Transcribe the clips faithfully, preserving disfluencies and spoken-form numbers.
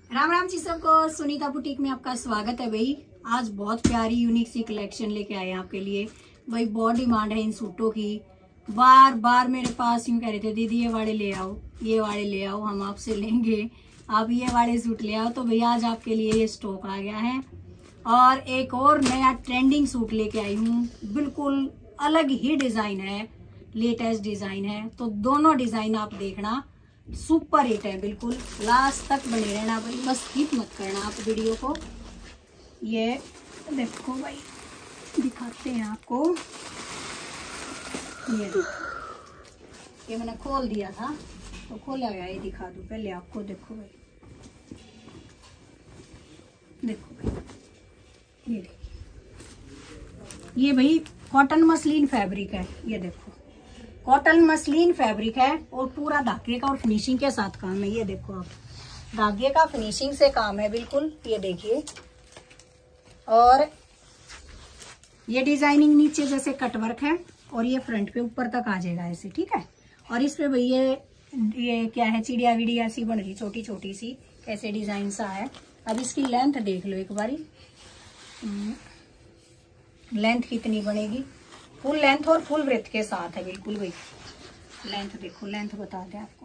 राम राम जी सबको, सुनीता बुटीक में आपका स्वागत है। भाई आज बहुत प्यारी यूनिक सी कलेक्शन लेके आए हैं आपके लिए। भाई बहुत डिमांड है इन सूटों की। बार बार मेरे पास यूं कह रहे थे दीदी ये वाले ले आओ, ये वाले ले आओ, हम आपसे लेंगे, आप ये वाले सूट ले आओ। तो भैया आज आपके लिए ये स्टॉक आ गया है और एक और नया ट्रेंडिंग सूट लेके आई हूँ। बिल्कुल अलग ही डिजाइन है, लेटेस्ट डिजाइन है। तो दोनों डिजाइन आप देखना, सुपर हिट है, बिल्कुल लास्ट तक बने रहना भाई, बस स्किप मत करना आप वीडियो को। ये देखो भाई, दिखाते हैं आपको। ये देखो, ये मैंने खोल दिया था तो खोला गया, ये दिखा दूं पहले आपको। देखो भाई, देखो भाई, ये देखिए, ये भाई कॉटन मसलिन फैब्रिक है। ये देखो कॉटन मसलिन फैब्रिक है और पूरा धागे का और फिनिशिंग के साथ काम है। ये देखो आप, धागे का फिनिशिंग से काम है बिल्कुल। ये देखिए, और ये डिजाइनिंग नीचे जैसे कटवर्क है और ये फ्रंट पे ऊपर तक आ जाएगा ऐसे, ठीक है। और इस पे भाई ये ये क्या है, चिड़िया विड़िया सी बन रही, छोटी छोटी सी कैसे डिजाइन सा है। अब इसकी लेंथ देख लो एक बारी, लेंथ कितनी बनेगी, फुल लेंथ और फुल ब्रेथ के साथ है बिल्कुल भाई। लेंथ देखो, लेंथ बता दें आपको,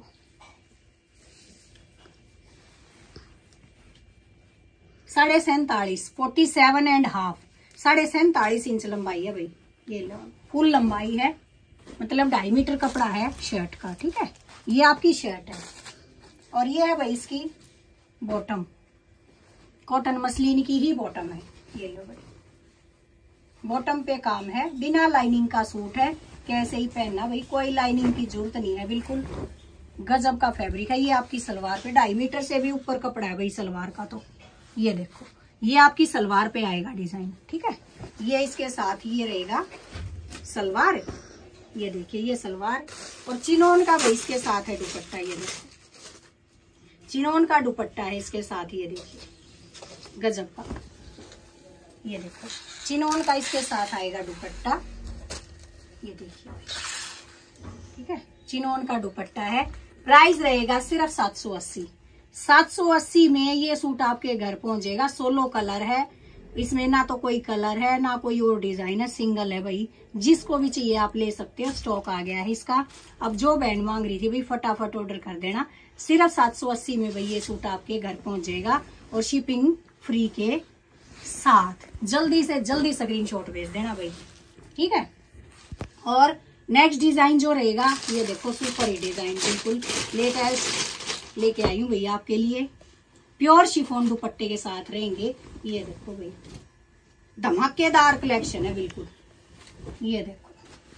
साढ़े सैंतालीस, फोर्टी सेवन एंड हाफ, साढ़े सैंतालीस इंच लंबाई है भाई। ये फुल लंबाई है, मतलब ढाई मीटर कपड़ा है शर्ट का, ठीक है। ये आपकी शर्ट है और ये है भाई इसकी बॉटम, कॉटन मसलिन की ही बॉटम है। ये लो भाई, बॉटम पे काम है, बिना लाइनिंग का सूट है, कैसे ही पहनना भाई, कोई लाइनिंग की जरूरत नहीं है, बिल्कुल गजब का फैब्रिक है। ये आपकी सलवार पे, ढाई मीटर से भी ऊपर कपड़ा है भाई सलवार का। तो ये देखो, ये आपकी सलवार पे आएगा डिजाइन, ठीक है। ये इसके साथ ये रहेगा सलवार, ये देखिए ये सलवार, और चिनोन का भाई इसके साथ है दुपट्टा। ये देखो चिनोन का दुपट्टा है इसके साथ, ये देखिए गजब का। ये देखो चिनोन का इसके साथ आएगा दुपट्टा, ये देखिए, ठीक है। चिनोन का दुपट्टा है। प्राइस रहेगा सिर्फ सात सौ अस्सी। सात सौ अस्सी में ये सूट आपके घर पहुंचेगा। सोलो कलर है इसमें, ना तो कोई कलर है ना कोई और डिजाइन है, सिंगल है भाई। जिसको भी चाहिए आप ले सकते हो, स्टॉक आ गया है इसका। अब जो बहन मांग रही थी भाई फटाफट ऑर्डर कर देना। सिर्फ सात सौ अस्सी में भाई ये सूट आपके घर पहुंच जाएगा और शिपिंग फ्री के साथ। जल्दी से जल्दी स्क्रीनशॉट भेज देना भाई, ठीक है। और नेक्स्ट डिजाइन जो रहेगा, ये देखो सुपर ही डिजाइन, बिल्कुल लेटेस्ट लेके आई हूँ भैया आपके लिए। प्योर शिफॉन दुपट्टे के साथ रहेंगे। ये देखो भाई, धमाकेदार कलेक्शन है बिल्कुल। ये देखो,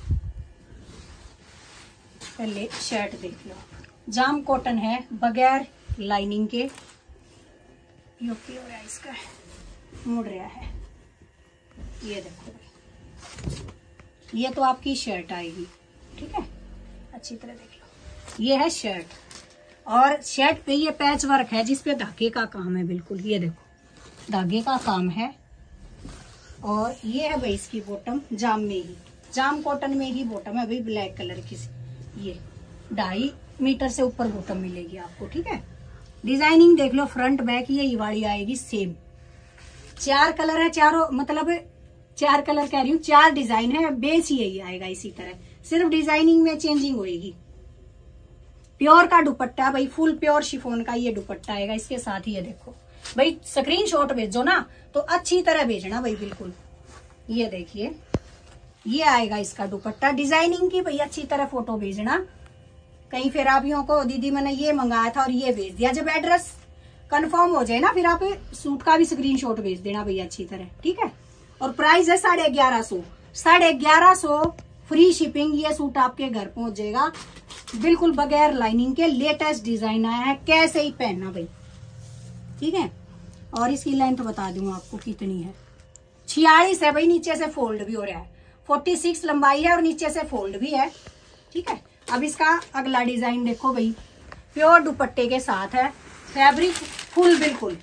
पहले शर्ट देख लो, जाम कॉटन है बगैर लाइनिंग के। यो हो रहा है इसका, मुड़ रहा है। ये देखो भाई, ये तो आपकी शर्ट आएगी, ठीक है, अच्छी तरह देख लो। ये है शर्ट और शर्ट पे ये पैच वर्क है जिसपे धागे का काम है बिल्कुल। ये देखो धागे का काम है। और ये है भाई इसकी बॉटम, जाम में ही, जाम कॉटन में ही बॉटम है भाई, ब्लैक कलर की। ये ढाई मीटर से ऊपर बॉटम मिलेगी आपको, ठीक है। डिजाइनिंग देख लो, फ्रंट बैक यही वाली आएगी सेम। चार कलर है, चारों मतलब चार कलर कह रही हूँ, चार डिजाइन है, बेस यही आएगा इसी तरह, सिर्फ डिजाइनिंग में चेंजिंग होएगी। प्योर का दुपट्टा भाई, फुल प्योर शिफॉन का ये दुपट्टा आएगा इसके साथ। ये देखो भाई, स्क्रीनशॉट भेजो ना तो अच्छी तरह भेजना भाई, बिल्कुल। ये देखिए, ये आएगा इसका दुपट्टा, डिजाइनिंग की भाई अच्छी तरह फोटो भेजना। कहीं फिर आप यूं को दीदी मैंने ये मंगाया था और ये भेज दिया, जब एड्रेस कंफर्म हो जाए ना फिर आप सूट का भी स्क्रीनशॉट भेज देना भैया अच्छी तरह, ठीक है। और प्राइस है साढ़े ग्यारह सौ, साढ़े ग्यारह सौ फ्री शिपिंग। ये सूट आपके घर पहुंच जाएगा बिल्कुल बगैर लाइनिंग के। लेटेस्ट डिजाइन आया है, कैसे ही पहनना भाई, ठीक है। और इसकी लेंथ बता दूं आपको कितनी है, छियालीस है भाई, नीचे से फोल्ड भी हो रहा है। फोर्टी सिक्स लंबाई है और नीचे से फोल्ड भी है, ठीक है। अब इसका अगला डिजाइन देखो भाई, प्योर दुपट्टे के साथ है, फैब्रिक फुल बिल्कुल।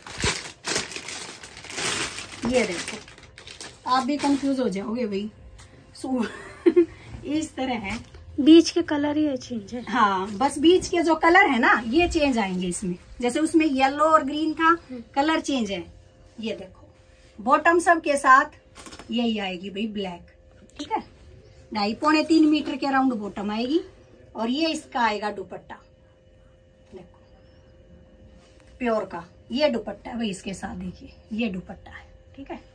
ये देखो, आप भी कंफ्यूज हो जाओगे भाई, सूट इस तरह है, बीच के कलर ही चेंज है। हाँ, बस बीच के जो कलर है ना ये चेंज आएंगे इसमें। जैसे उसमें येलो और ग्रीन था, कलर चेंज है। ये देखो बॉटम सब के साथ यही आएगी भाई, ब्लैक। ठीक है, ढाई पौने तीन मीटर के अराउंड बॉटम आएगी। और ये इसका आएगा दुपट्टा, देखो प्योर का ये दुपट्टा है भाई। इसके साथ देखिए ये दुपट्टा है। ठीक है,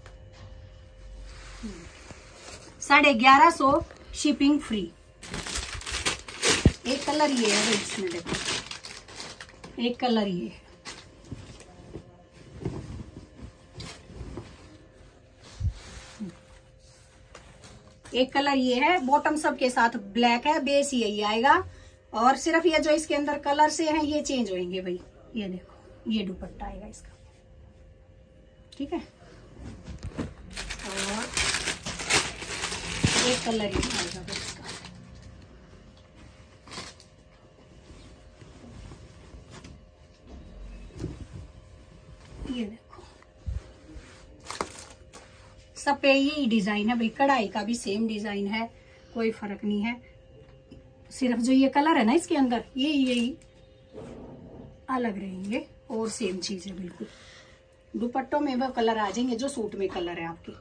साढ़े ग्यारह सौ शिपिंग फ्री। एक कलर ये है भाई इसमें, देखो एक कलर ये है। एक कलर ये है, बॉटम सब के साथ ब्लैक है, बेस यही आएगा। और सिर्फ ये जो इसके अंदर कलर से हैं ये चेंज होंगे भाई। ये देखो ये दुपट्टा आएगा इसका। ठीक है, और एक कलर ये आएगा भाई इसका। ये देखो सब पे यही डिजाइन है भाई। कढ़ाई का भी सेम डिजाइन है, कोई फर्क नहीं है। सिर्फ जो ये कलर है ना इसके अंदर ये यही अलग रहेंगे और सेम चीज है बिल्कुल। दुपट्टों में वह कलर आ जाएंगे जो सूट में कलर है आपके।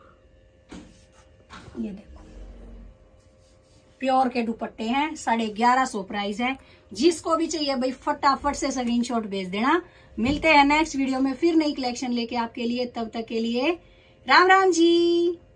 ये देखो प्योर के दुपट्टे हैं, साढ़े ग्यारह सौ प्राइस है। जिसको भी चाहिए भाई फटाफट से स्क्रीनशॉट भेज देना। मिलते हैं नेक्स्ट वीडियो में फिर नई कलेक्शन लेके आपके लिए। तब तक के लिए राम राम जी।